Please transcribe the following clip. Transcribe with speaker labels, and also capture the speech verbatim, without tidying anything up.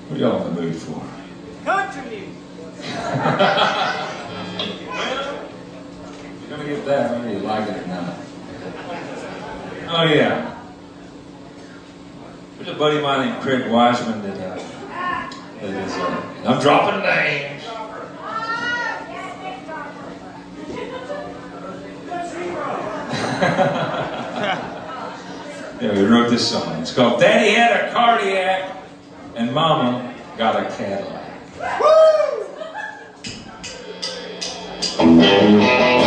Speaker 1: What are y'all in the mood for?
Speaker 2: Country music.
Speaker 1: You're gonna get that whether you like it or not. Oh yeah. There's a buddy of mine named Craig Wiseman that, uh, that is, uh, I'm dropping names. Yeah, we wrote this song. It's called Daddy Had a Cardiac and Mama Got a Cadillac. Woo!